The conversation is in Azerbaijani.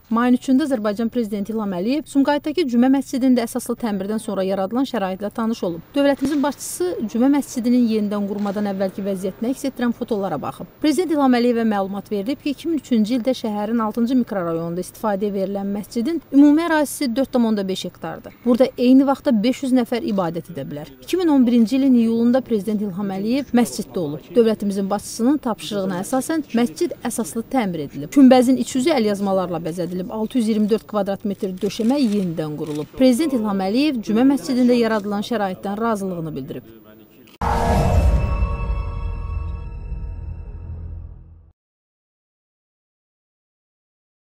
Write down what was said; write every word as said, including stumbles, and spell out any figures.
Mayın üçündə Azərbaycan Prezidenti İlham Əliyev Sumqayıtdakı Cümə məscidində əsaslı təmirdən sonra yaradılan şəraitlə tanış olub. Dövlətimizin başçısı Cümə məscidinin yenidən qurmadan əvvəlki vəziyyətinə əks etdirən fotolara baxıb. Prezident İlham Əliyevə məlumat verilib ki, iki min üçüncü ildə şəhərin altıncı mikrorayonunda istifadəyə verilən məscidin ümumi ərazisi dörd tam onda beş hektardır. Burada eyni vaxtda beş yüz nəfər ibadət edə bilər. iki min on birinci ilin iyulunda Prezident İlham Əliyev məsciddə olub. Dövlətimizin başçısının tapşırığına əsasən məscid əsaslı təmir edilib. Günbəzin iç yüzü əlyazmalarla bəzədilib. altı yüz iyirmi dörd kvadrat metr döşəmə yenidən qurulub. Prezident İlham Əliyev Cümə məscidində yaradılan şəraitdən razılığını bildirib.